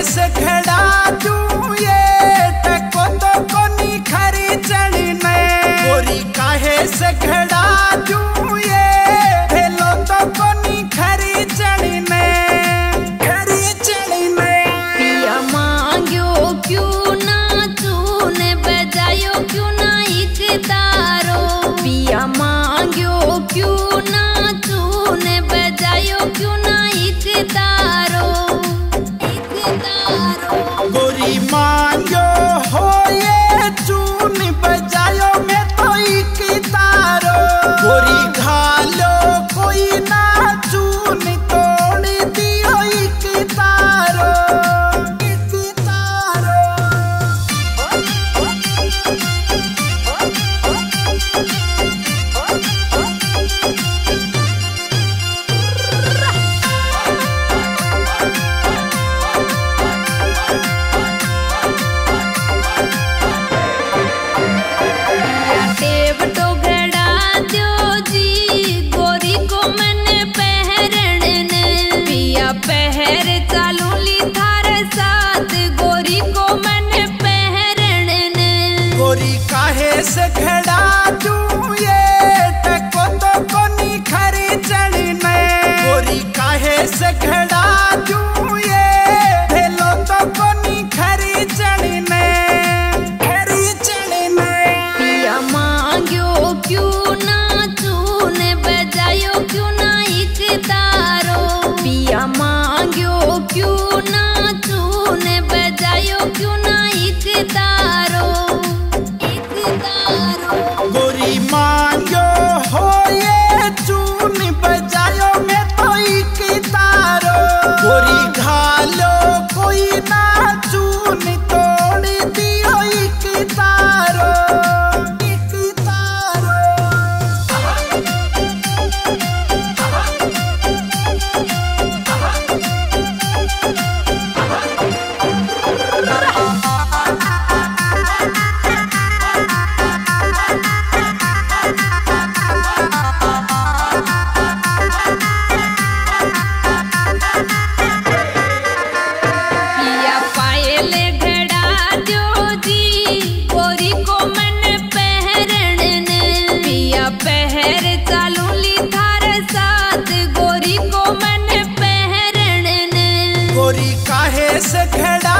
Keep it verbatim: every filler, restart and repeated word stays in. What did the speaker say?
से खड़ा दूं ये टको तो कोनी खरी चढ़ी ने। गोरी काहे से खड़ा दूं ये हेलो तो कोनी खरी चढ़ी ने, खरी चढ़ी ने। पिया मांग्यो क्यों ना तूने बजायो क्यों ना एक तारो। पिया मांग्यो क्यों ना तूने बजायो क्यों ना एक तारो, एक तारो। गोरी मांग्यो हो ये चून बजायो मैं तो एक तारो। गोरी घालो कोई ना चून तोड़ दियो एक तारो, एक तारो। टेब तो घड़ा दो जी गोरी को मैंने पहरन ने। पिया पहर चालू ली थारे साथ गोरी को मैंने पहरन ने। गोरी काहे से खड़ा दूं ये टको तो कोनी खरी चढ़ी ने। गोरी काहे से खड़ा दूं ये हेलो तो कोनी खरी चढ़ी ने, खरी चढ़ी ने। पिया मांग्यो क्यों ना तूने बजायो क्यों ना एक तारो। पिया मांग्यो क्यों ना तूने बजायो क्यों ना एक तारो, एक तारो। गोरी मांग्यो हो ये चून बजायो मैं तो एक तारो। गोरी घालो कोई ना चून तोड़ दियो एक तारो, एक तारो। पिया पायल घड़ा दो जी गोरी को मैंने पहरन ने। पिया पहर चालू ली थारे साथ गोरी को मैंने पहरन ने। गोरी काहे से खड़ा